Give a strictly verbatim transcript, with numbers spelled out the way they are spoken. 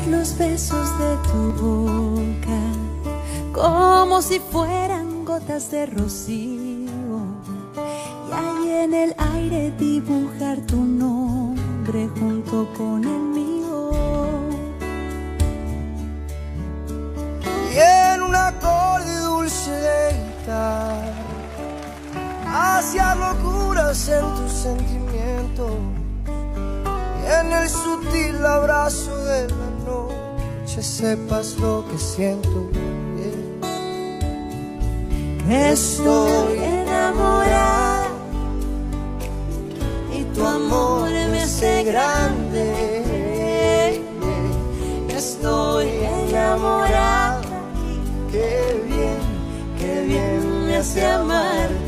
los besos de tu boca como si fueran gotas de rocío, y ahí en el aire dibujar tu nombre junto con el mío. Y en un acorde dulce de guitarra, hacia locuras en tus sentimientos, y en el sutil abrazo de la noche sepas lo que siento. Yeah. Estoy enamorada y tu amor me hace grande. Estoy enamorada, qué bien, qué bien me hace amar.